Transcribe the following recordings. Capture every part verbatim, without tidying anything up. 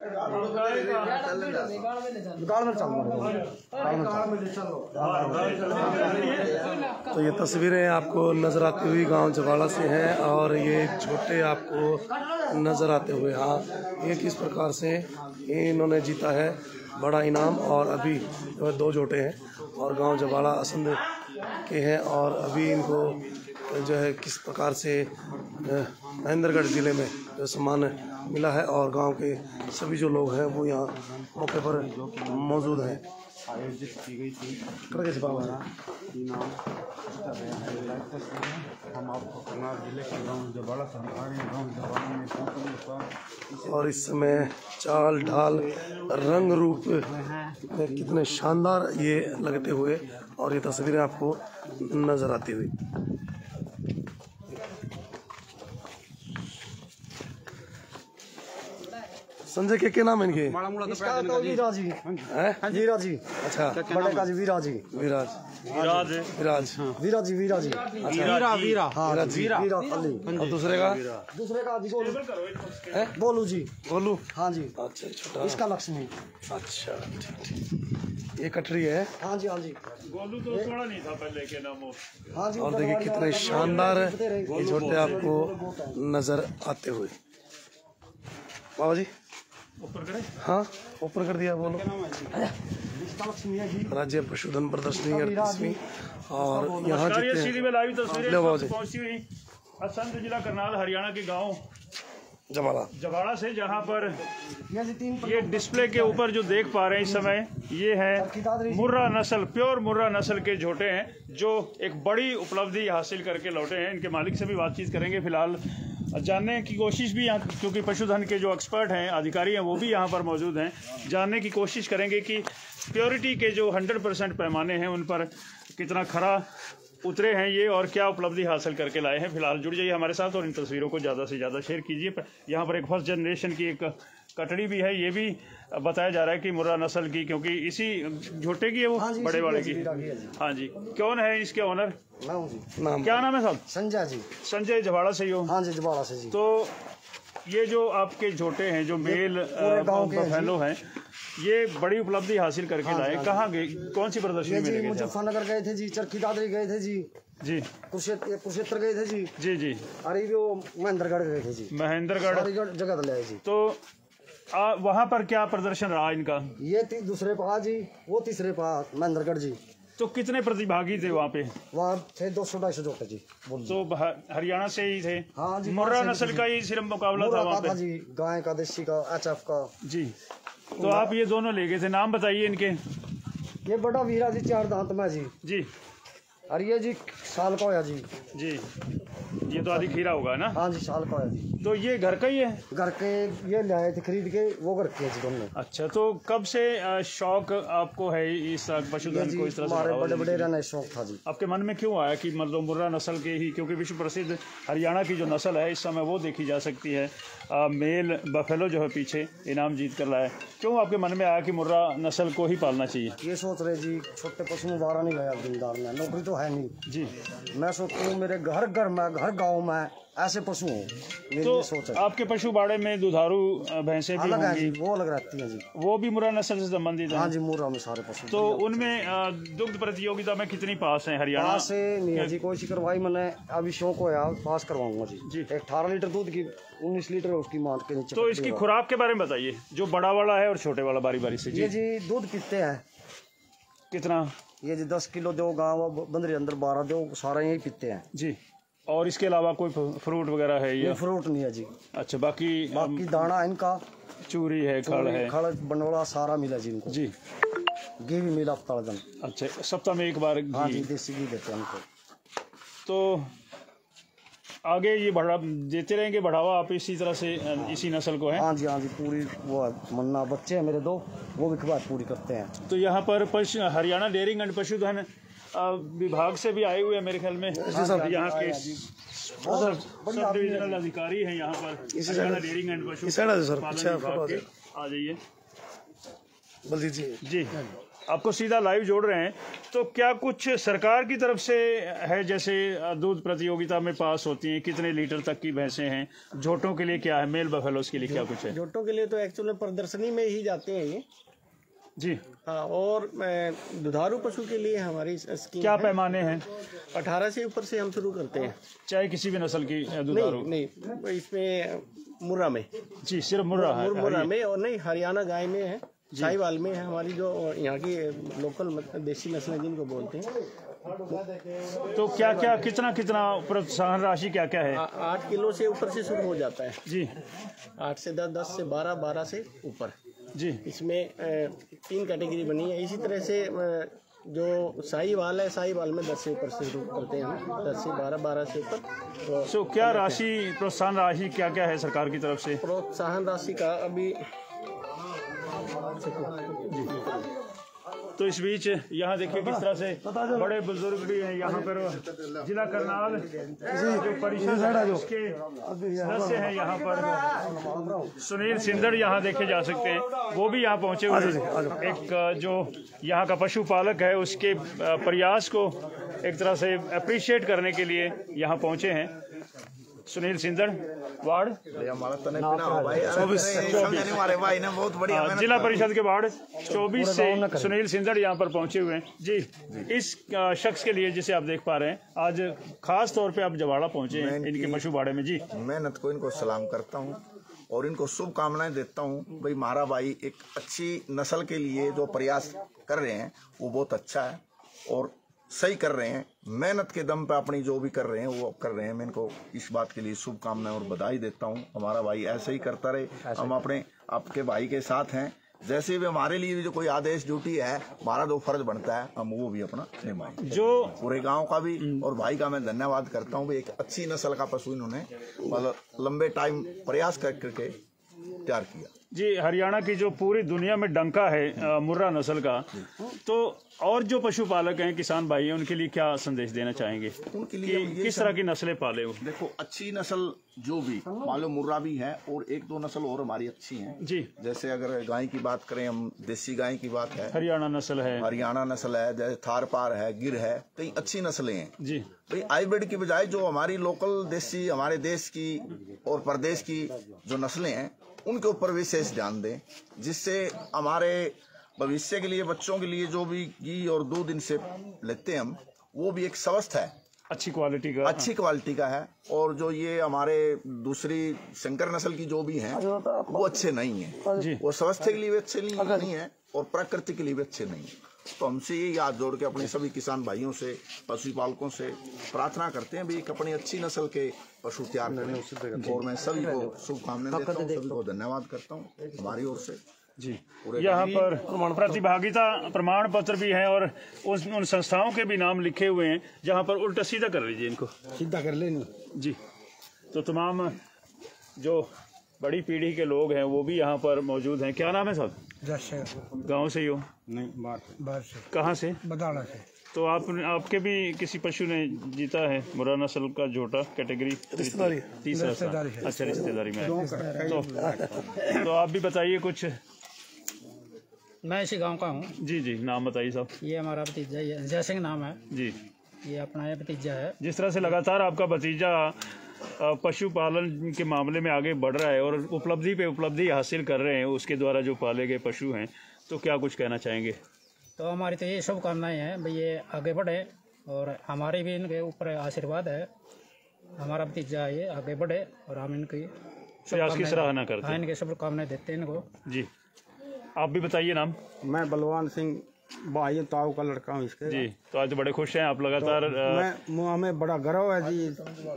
तो ये तस्वीरें आपको नजर आती हुई गांव जवाड़ा से हैं और ये झोटे आपको नजर आते हुए, हाँ ये किस प्रकार से इन्होंने जीता है बड़ा इनाम। और अभी जो है दो झोटे हैं और गांव जवाड़ा असंध के हैं और अभी इनको जो है किस प्रकार से महेंद्रगढ़ ज़िले में जो सम्मान मिला है और गांव के सभी जो लोग हैं वो यहाँ मौके पर मौजूद हैं। आयोजित की गई थी इनाम हम आपको करनाल जिले के गाँव जवाड़ा सरकारी गाँव जवाड़ा में पहुँचने। और इस समय चाल ढाल रंग रूप में कितने शानदार ये लगते हुए और ये तस्वीरें आपको नजर आती हुई। संजय के क्या नाम है इनके? इसका तो विराज जी है, विराज जी। अच्छा, बड़े का जी विराज जी, विराज विराज विराज विराज जी, विराज जी, वीरा वीरा हाँ वीरा वीरा अली। और दूसरे का दूसरे का जी बोलू है, बोलू जी, बोलू हाँ जी। अच्छा छोटा, इसका लक्ष्मी। अच्छा ठीक ठीक, ये कटरी है। हाँ जी हाँ जी, गोलू तो थोड़ा नहीं था पहले के नाम। हाँ जी। और देखिए कितने शानदार ये झोटे आपको नजर आते हुए। बाबा जी ऊपर करे, हाँ ऊपर कर दिया, बोलो। इसका लक्ष्मी है जी। राज्य पशुधन प्रदर्शनी अड़तीसवीं और यहाँ ये सीधी में लाइव तस्वीरें जितने पहुंची हुई असंध जिला करनाल हरियाणा के गांव जवाड़ा जवाड़ा से, जहां पर ये जी तीन ये डिस्प्ले के ऊपर जो देख पा रहे हैं इस समय ये है मुर्रा नस्ल, प्योर मुर्रा नस्ल के झोटे हैं जो एक बड़ी उपलब्धि हासिल करके लौटे हैं। इनके मालिक से भी बातचीत करेंगे। फिलहाल जानने की कोशिश भी यहाँ, क्योंकि पशुधन के जो एक्सपर्ट हैं, अधिकारी हैं, वो भी यहाँ पर मौजूद हैं, जानने की कोशिश करेंगे कि प्योरिटी के जो हंड्रेड परसेंट पैमाने हैं उन पर कितना खरा उतरे हैं ये और क्या उपलब्धि हासिल करके लाए हैं। फिलहाल जुड़ जाइए हमारे साथ और इन तस्वीरों को ज़्यादा से ज़्यादा शेयर कीजिए। यहाँ पर एक फर्स्ट जनरेशन की एक कटड़ी भी है, ये भी बताया जा रहा है कि मुर्रा नस्ल की, क्योंकि इसी झोटे की है वो, हाँ बड़े वाले की। हाँ जी, कौन है इसके ऑनर? नाम क्या नाम है साहब? संजय जी। संजय जवाड़ा से ही हो? हाँ जी जवाड़ा से जी। तो ये जो आपके झोटे हैं जो मेल बफेलो हैं, ये बड़ी उपलब्धि हासिल करके हाँ लाए। कहाँ गए, कौन सी प्रदर्शनी में गए? मुजफ्फरनगर गए थे जी, चरखी दादरी गए थे जी, जी कुरुक्षेत्र गए थे जी, जी जी, अरे वो महेंद्रगढ़ गए थे जी, महेंद्रगढ़ जगह ले आए जी। तो आ, वहाँ पर क्या प्रदर्शन रहा इनका? ये दूसरे पा जी, वो तीसरे पा महेंद्रगढ़ जी। तो कितने प्रतिभागी थे वहाँ पे? वहाँ थे दो सौ ढाई सौ जोटे जी। तो हरियाणा से ही थे? हाँ जी। मुर्रा नस्ल का ही सिर्फ मुकाबला था वहाँ पे जी, गाय का, देसी का, एच एफ का जी। तो आप ये दोनों ले गए थे, नाम बताइए इनके। ये बड़ा वीरा जी चार दांत में जी जी, और ये जी साल का होया जी। जी ये तो आदि खीरा होगा ना? हाँ जी साल का होया जी। तो ये घर का ही है? घर के ये लाए थे खरीद के, वो घर के जी दोनों। अच्छा, तो कब से शौक आपको है इस पशुधन को इस तरह से? हमारे बड़े बड़े रहने शौक था जी। आपके मन में क्यों आया कि मतलब मुर्रा नस्ल के ही, क्योंकि विश्व प्रसिद्ध हरियाणा की जो नस्ल है इस समय वो देखी जा सकती है, आ, मेल बफेलो जो है पीछे इनाम जीत कर लाया, क्यों आपके मन में आया कि मुर्रा नस्ल को ही पालना चाहिए? ये सोच रहे जी, छोटे पशु में बारह नहीं गया जिम्मेदार में, नौकरी तो है नहीं जी। मैं सोचता हूँ मेरे घर घर में, घर गाँव में ऐसे पशु हो, ये तो सोच है। आपके पशु बाड़े में दुधारू भैंसे भी अलग है होंगी? जी, वो अलग रहती हैं जी। वो भी मुर्रा नस्ल से संबंधित है? हाँ जी, मुर्रा में सारे पशु। तो उनमें आ, दुग्ध प्रतियोगिता में कितनी पास है हरियाणा? पास से नहीं है जी, कोई सी करवाई मैंने, अभी शौक हो यार पास करवाऊंगा जी। जी। अठारह लीटर दूध की उन्नीस लीटर है उसकी मांट के नीचे। तो इसकी खुराक के बारे में बताइए, जो बड़ा वाला है और छोटे वाला, बारी बारी से। ये जी दूध पीते हैं कितना? ये जी दस किलो दो, गाँव बंदरी अंदर बारह दो, सारा यही पीते हैं जी। और इसके अलावा कोई फ्रूट वगैरह है या? फ्रूट नहीं है जी। अच्छा, बाकी बाकी दाना इनका, चूरी है, खड़ है, खड़ बनोला सारा मिला जी इनको जी। घी भी मिला हफ्ता दिन। अच्छा, सप्ताह में एक बार हाँ घी? जी, देसी घी देते हैं उनको। तो आगे ये बढ़ा देते रहेंगे बढ़ावा आप इसी तरह से, इसी नस्ल को है? हाँ जी हाँ जी, पूरी वो मन्ना बच्चे हैं मेरे दो, वो भी खबर पूरी करते हैं। तो यहाँ पर पशु हरियाणा डेयरिंग एंड पशुधन विभाग से भी आए हुए हैं मेरे ख्याल में, यहाँ के सब डिविजनल अधिकारी हैं यहाँ पर हरियाणा डेयरिंग एंड पशुधन विभाग के। आ जाइए, बोल दीजिए जी। आपको सीधा लाइव जोड़ रहे हैं, तो क्या कुछ सरकार की तरफ से है, जैसे दूध प्रतियोगिता में पास होती हैं, कितने लीटर तक की भैंसें हैं, झोटों के लिए क्या है, मेल बफेलोस के लिए क्या कुछ है? जोटों के लिए तो एक्चुअली प्रदर्शनी में ही जाते हैं ये जी। हाँ, और दुधारू पशु के लिए हमारी स्कीम क्या है। पैमाने हैं? अठारह से ऊपर से हम शुरू करते हैं, चाहे किसी भी नस्ल की दुधारू? नहीं नहीं, इसमें मुर्रा में जी, सिर्फ मुर्रा है? मुर्रा में, और नहीं हरियाणा गाय में है, साहिवाल में है, हमारी जो यहाँ की लोकल देसी नस्लें जिनको बोलते हैं। तो क्या क्या कितना कितना प्रोत्साहन राशि क्या क्या है? आ, आठ किलो से ऊपर से शुरू हो जाता है जी। आठ से दस, दस से बारह, बारह से ऊपर जी। इसमें ए, तीन कैटेगरी बनी है। इसी तरह से ए, जो साहिवाल है, साहिवाल में दस से ऊपर से शुरू करते हैं हम, दस से बारह, बारह से ऊपर। तो सो क्या राशि, प्रोत्साहन राशि क्या क्या है सरकार की तरफ से? प्रोत्साहन राशि का अभी तो इस बीच यहाँ देखिए किस तरह से बड़े बुजुर्ग भी हैं यहाँ पर। जिला करनाल जो परिषद उसके सदस्य हैं यहाँ पर, सुनील सिंदड़ यहाँ देखे जा सकते हैं, वो भी यहाँ पहुँचे हुए हैं। एक जो यहाँ का पशुपालक है उसके प्रयास को एक तरह से अप्रिशिएट करने के लिए यहाँ पहुँचे हैं। सुनील सिंदड़, वार्ड जिला परिषद के वार्ड चौबीस से सुनील सिंदड़ यहाँ पर पहुंचे हुए हैं। जी, इस शख्स के लिए जिसे आप देख पा रहे हैं, आज खास तौर पे आप जवाड़ा पहुंचे हैं इनके पशु बाड़े में। जी, मेहनत को इनको सलाम करता हूँ और इनको शुभकामनाएं देता हूँ। भाई मारा भाई एक अच्छी नस्ल के लिए जो प्रयास कर रहे हैं वो बहुत अच्छा है और सही कर रहे हैं। मेहनत के दम पे अपनी जो भी कर रहे हैं वो कर रहे हैं। मैं इनको इस बात के लिए शुभकामनाएं और बधाई देता हूँ। हमारा भाई ऐसे ही करता रहे, हम अपने आपके भाई के साथ हैं। जैसे भी हमारे लिए भी जो कोई आदेश ड्यूटी है, हमारा जो फर्ज बनता है हम वो भी अपना निभाएं। जो पूरे गांव का भी और भाई का मैं धन्यवाद करता हूँ। एक अच्छी नस्ल का पशु इन्होंने मतलब लंबे टाइम प्रयास कर करके तैयार किया। जी, हरियाणा की जो पूरी दुनिया में डंका है मुर्रा नस्ल का, तो और जो पशुपालक हैं, किसान भाई हैं, उनके लिए क्या संदेश देना चाहेंगे? उनके लिए कि किस तरह की नस्लें पाले हो? देखो, अच्छी नस्ल जो भी मान लो मुर्रा भी है और एक दो नस्ल और हमारी अच्छी हैं। जी, जैसे अगर गाय की बात करें हम, देसी गाय की बात है, हरियाणा नस्ल है, हरियाणा नस्ल है, जैसे थार पार है, गिर है, कई अच्छी नस्लें हैं। जी भाई हाइब्रिड की बजाय जो हमारी लोकल देसी हमारे देश की और प्रदेश की जो नस्लें हैं उनके ऊपर विशेष ध्यान दें, जिससे हमारे भविष्य के लिए, बच्चों के लिए जो भी घी और दूध इनसे लेते हैं हम, वो भी एक स्वस्थ है, अच्छी क्वालिटी का अच्छी क्वालिटी का है। और जो ये हमारे दूसरी शंकर नस्ल की जो भी हैं वो अच्छे नहीं है, वो स्वास्थ्य के लिए भी अच्छे नहीं है और प्रकृति के लिए भी अच्छे नहीं है। तो हमसे ये याद जोड़ के अपने सभी किसान भाइयों से, पशुपालकों से प्रार्थना करते हैं भी एक अपनी अच्छी नस्ल के पशु तैयार करें। और मैं सभी को शुभकामनाएं देता हूँ, सभी को धन्यवाद करता हूँ हमारी ओर से। जी, यहाँ पर प्रतिभागिता प्रमाण पत्र भी है और उस उन संस्थाओं के भी नाम लिखे हुए हैं जहाँ पर उल्टा सीधा कर लीजिए, इनको सीधा कर लेनी। जी, तो तमाम जो बड़ी पीढ़ी के लोग हैं वो भी यहाँ पर मौजूद हैं। क्या नाम है साहब? गांव से ही हो? नहीं, बाहर से। कहाँ से? बदाड़ा से। तो आप आपके भी किसी पशु ने जीता है मुर्रा नस्ल का झोटा कैटेगरी? रिश्तेदारी, तीसरा साल। अच्छा, रिश्तेदारी में। तो, तो आप भी बताइए कुछ। मैं इसी गांव का हूँ। जी जी, नाम बताइए साहब। ये हमारा भतीजा, ये जय सिंह नाम है जी। ये अपना ये भतीजा है। जिस तरह से लगातार आपका भतीजा पशुपालन के मामले में आगे बढ़ रहा है और उपलब्धि पे उपलब्धि हासिल कर रहे हैं उसके द्वारा जो पाले गए पशु हैं, तो क्या कुछ कहना चाहेंगे? तो हमारी तो ये शुभकामनाएं हैं भाई, ये आगे बढ़े और हमारे भी इनके ऊपर आशीर्वाद है। हमारा भतीजा ये आगे बढ़े और हम इनकी प्रयास की सराहना करते हैं। इनके शुभकामनाएं देते हैं इनको। जी, आप भी बताइए नाम। मैं बलवान सिंह भाई ताऊ का लड़का हूँ इसके। जी, तो आज बड़े खुश हैं आप लगातार। तो मैं हमें बड़ा गर्व है जी,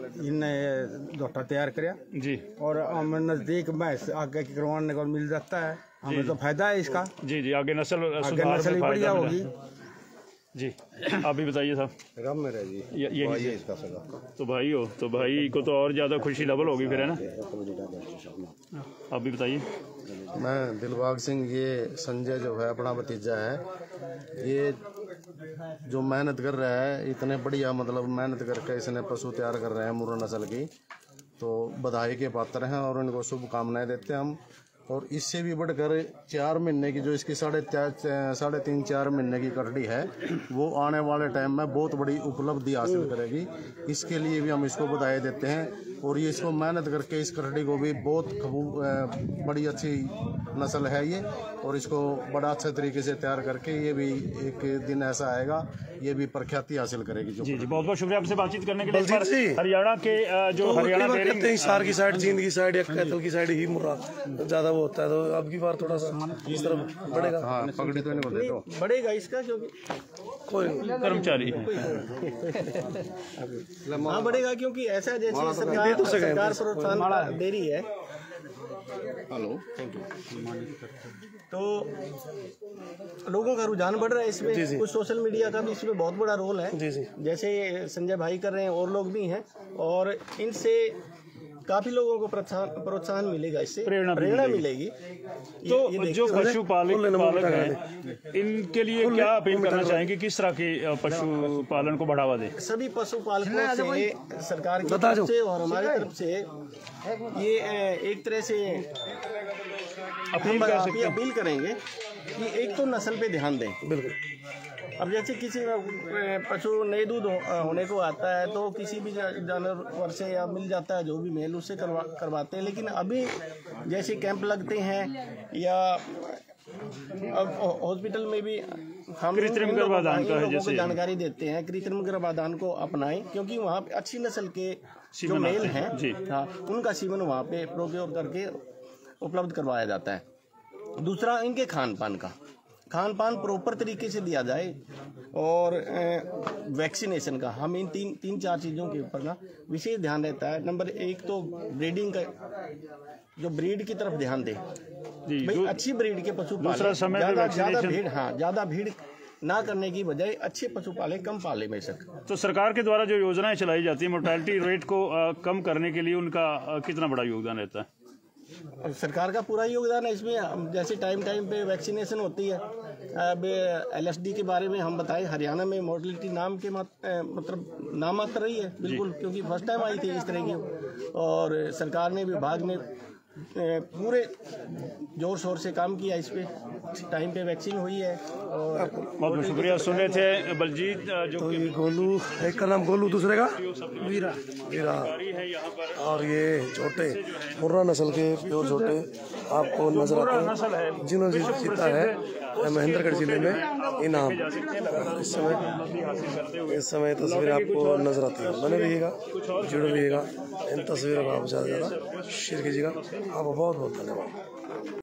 इनने झोटा तैयार किया जी, और हमें नजदीक में आगे की करवाने को मिल जाता है, हमें तो फायदा है इसका। जी जी, आगे नस्ल आगे नस्ल बढ़िया होगी। जी, आप भी बताइए साहब। राम मेरा जी, ये, ये भाई है इसका सगा। तो भाई हो, तो भाई को तो और ज़्यादा खुशी डबल होगी फिर, है ना? आप भी बताइए। मैं दिलबाग सिंह, ये संजय जो है अपना भतीजा है, ये जो मेहनत कर रहा है, इतने बढ़िया मतलब मेहनत करके इसने पशु तैयार कर रहे हैं मुर्रा नस्ल की, तो बधाई के पात्र हैं और उनको शुभकामनाएं देते हैं हम। और इससे भी बढ़कर चार महीने की जो इसकी साढ़े साढ़े तीन चार महीने की कटड़ी है वो आने वाले टाइम में बहुत बड़ी उपलब्धि हासिल करेगी। इसके लिए भी हम इसको बधाई देते हैं और ये इसको मेहनत करके इस कटड़ी को भी बहुत बड़ी अच्छी नस्ल है ये, और इसको बड़ा अच्छे तरीके से तैयार करके ये भी एक दिन ऐसा आएगा ये भी प्रख्याति हासिल करेगी। जो जी जी बहुत बहुत शुक्रिया आपसे बातचीत करने के लिए। बलजीत जी, हरियाणा के अ, जो तो हरियाणा कई बार डेयरिंग कहते हैं हिसार की साइड, जींद की साइड या कैथल की साइड ही मुर्रा ज्यादा वो होता है, तो अब की बार थोड़ा सा इस तरफ बढ़ेगा। हाँ पगड़ी तो इनको दे दो। बढ़ेगा इसका क्योंकि कोई कर्मचारी हाँ बढ़ेगा क्योंकि ऐसा जैसे सरकार सरकार प्रोत्साहन दे रही है। हेलो तो लोगों का रुझान बढ़ रहा है इसमें, कुछ सोशल मीडिया का भी इसमें बहुत बड़ा रोल है। जी जी जैसे संजय भाई कर रहे हैं और लोग भी हैं, और इनसे काफी लोगों को प्रोत्साहन प्रोत्साहन मिलेगा, इससे प्रेरणा प्रेरणा मिलेगी। तो जो पशुपालक पालक हैं इनके लिए क्या अपील करना चाहेंगे, किस तरह के पशुपालन को बढ़ावा दे? सभी पशुपालकों से, सरकार की तरफ से और हमारी तरफ से ये एक तरह से अपील अपील करेंगे कि एक तो नस्ल पे ध्यान दें। बिल्कुल। अब जैसे किसी पशु नए दूध होने को आता है तो किसी भी जानवर से या मिल जाता है जो भी मेल, उससे करवा करवाते हैं। लेकिन अभी जैसे कैंप लगते हैं या अब हॉस्पिटल में भी हम कृत्रिम गर्भाधान का है जैसे जानकारी देते हैं, कृत्रिम गर्भाधान को अपनाएं, क्योंकि वहाँ पे अच्छी नस्ल के जो मेल हैं, हाँ, उनका सीमन वहाँ पे प्रोक्योर करके उपलब्ध करवाया जाता है। दूसरा इनके खान पान का खान पान प्रॉपर तरीके से दिया जाए, और वैक्सीनेशन का हम इन तीन तीन चार चीज़ों के ऊपर ना विशेष ध्यान रहता है। नंबर एक तो ब्रीडिंग का, जो ब्रीड की तरफ ध्यान दे, भाई अच्छी ब्रीड के पशु पाले, ज़्यादा भीड़ हाँ ज़्यादा भीड़ ना करने की बजाय अच्छे पशु पाले, कम पाले में सक। तो सरकार के द्वारा जो योजनाएं चलाई जाती है मोर्टेलिटी रेट को आ, कम करने के लिए उनका आ, कितना बड़ा योगदान रहता है? सरकार का पूरा योगदान है इसमें। जैसे टाइम टाइम पे वैक्सीनेशन होती है। अब एल एस डी के बारे में हम बताएं, हरियाणा में मोर्टेलिटी नाम के मत, मतलब नामात्र रही है बिल्कुल, क्योंकि फर्स्ट टाइम आई थी इस तरह की, और सरकार ने, विभाग ने पूरे जोर शोर से काम किया इस पे, टाइम पे वैक्सीन हुई है। और बहुत बहुत शुक्रिया। सुन रहे थे बलजीत जो तो ये गोलू, एक का नाम गोलू, दूसरे का वीरा वीरा, और ये छोटे मुर्रा नस्ल के प्योर छोटे आपको नजर आते हैं जिन्होंने जीता है महेंद्रगढ़ जिले में इनाम। इस समय इस समय तस्वीर आपको नजर आती है, बने रहिएगा, जुड़े रहिएगा, इन तस्वीरों को आप ज़्यादा से ज़्यादा शेयर कीजिएगा। आपको बहुत बहुत धन्यवाद।